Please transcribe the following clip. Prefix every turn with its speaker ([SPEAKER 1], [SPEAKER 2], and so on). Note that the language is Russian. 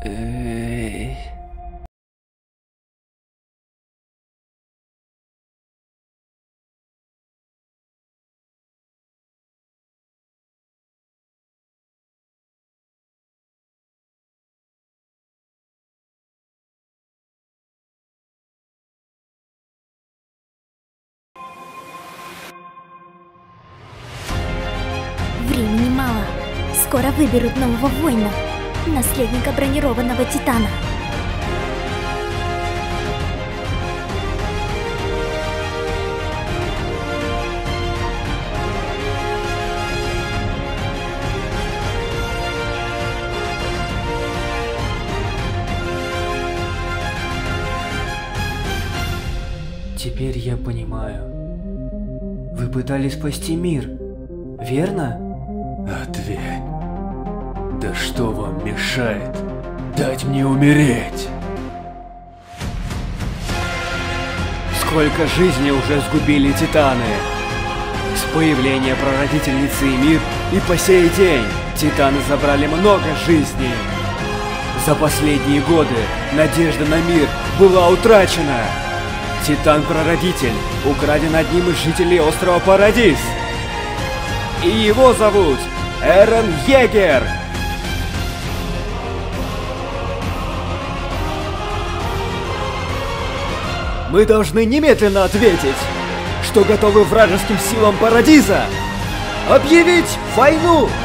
[SPEAKER 1] Эй.
[SPEAKER 2] Времени мало. Скоро выберут нового воина, наследника бронированного Титана.
[SPEAKER 1] Теперь я понимаю. Вы пытались спасти мир, верно?
[SPEAKER 3] Ответь. Да что вам мешает дать мне умереть?
[SPEAKER 1] Сколько жизней уже сгубили Титаны? С появления прародительницы Ymir и по сей день Титаны забрали много жизней. За последние годы надежда на мир была утрачена. Титан-прародитель украден одним из жителей острова Парадис. И его зовут Эрен Йегер. Мы должны немедленно ответить, что готовы вражеским силам Парадиза объявить войну